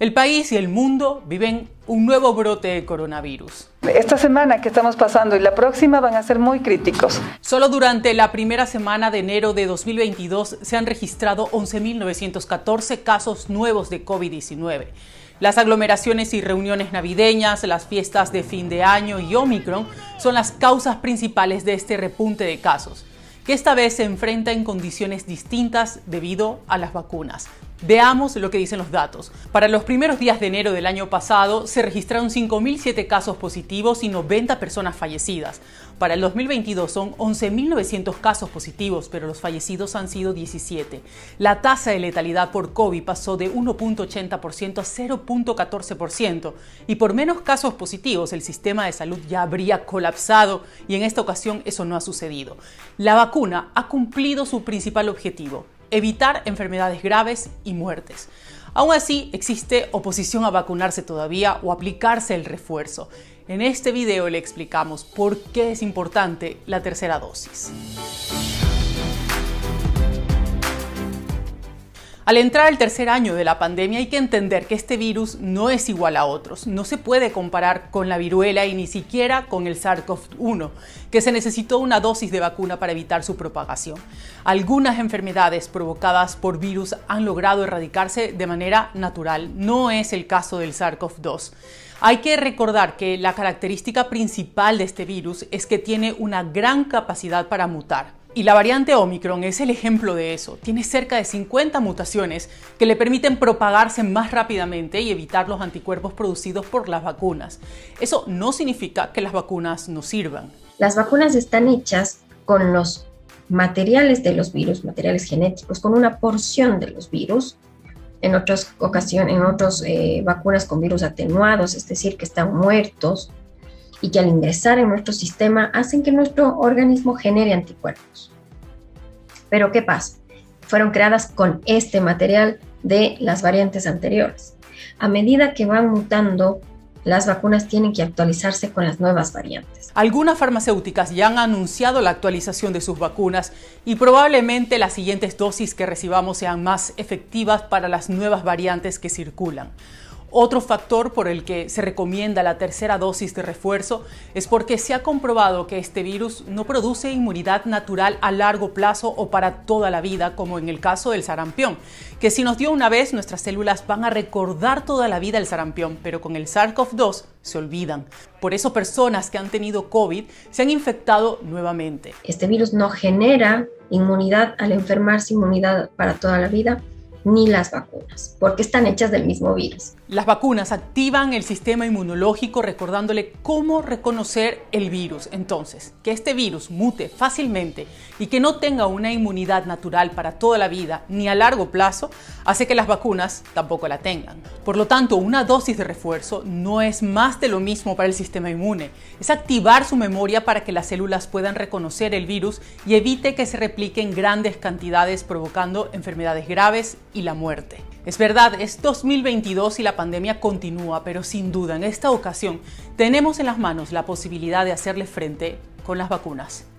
El país y el mundo viven un nuevo brote de coronavirus. Esta semana que estamos pasando y la próxima van a ser muy críticos. Solo durante la primera semana de enero de 2022 se han registrado 11.914 casos nuevos de COVID-19. Las aglomeraciones y reuniones navideñas, las fiestas de fin de año y Omicron son las causas principales de este repunte de casos, que esta vez se enfrenta en condiciones distintas debido a las vacunas. Veamos lo que dicen los datos. Para los primeros días de enero del año pasado se registraron 5.007 casos positivos y 90 personas fallecidas. Para el 2022 son 11.900 casos positivos, pero los fallecidos han sido 17. La tasa de letalidad por COVID pasó de 1.80% a 0.14%, y por menos casos positivos el sistema de salud ya habría colapsado, y en esta ocasión eso no ha sucedido. La vacuna ha cumplido su principal objetivo: evitar enfermedades graves y muertes. Aún así, existe oposición a vacunarse todavía o aplicarse el refuerzo. En este video le explicamos por qué es importante la tercera dosis. Al entrar al tercer año de la pandemia hay que entender que este virus no es igual a otros. No se puede comparar con la viruela y ni siquiera con el SARS-CoV-1, que se necesitó una dosis de vacuna para evitar su propagación. Algunas enfermedades provocadas por virus han logrado erradicarse de manera natural. No es el caso del SARS-CoV-2. Hay que recordar que la característica principal de este virus es que tiene una gran capacidad para mutar. Y la variante Omicron es el ejemplo de eso. Tiene cerca de 50 mutaciones que le permiten propagarse más rápidamente y evitar los anticuerpos producidos por las vacunas. Eso no significa que las vacunas no sirvan. Las vacunas están hechas con los materiales de los virus, materiales genéticos, con una porción de los virus. En otras ocasiones, vacunas con virus atenuados, es decir, que están muertos, y que al ingresar en nuestro sistema hacen que nuestro organismo genere anticuerpos. Pero ¿qué pasa? Fueron creadas con este material de las variantes anteriores. A medida que van mutando, las vacunas tienen que actualizarse con las nuevas variantes. Algunas farmacéuticas ya han anunciado la actualización de sus vacunas y probablemente las siguientes dosis que recibamos sean más efectivas para las nuevas variantes que circulan. Otro factor por el que se recomienda la tercera dosis de refuerzo es porque se ha comprobado que este virus no produce inmunidad natural a largo plazo o para toda la vida, como en el caso del sarampión, que si nos dio una vez, nuestras células van a recordar toda la vida el sarampión, pero con el SARS-CoV-2 se olvidan. Por eso personas que han tenido COVID se han infectado nuevamente. Este virus no genera inmunidad al enfermarse, inmunidad para toda la vida, ni las vacunas, porque están hechas del mismo virus. Las vacunas activan el sistema inmunológico recordándole cómo reconocer el virus. Entonces, que este virus mute fácilmente y que no tenga una inmunidad natural para toda la vida ni a largo plazo, hace que las vacunas tampoco la tengan. Por lo tanto, una dosis de refuerzo no es más de lo mismo para el sistema inmune. Es activar su memoria para que las células puedan reconocer el virus y evite que se replique en grandes cantidades, provocando enfermedades graves y la muerte. Es verdad, es 2022 y la pandemia continúa, pero sin duda en esta ocasión tenemos en las manos la posibilidad de hacerle frente con las vacunas.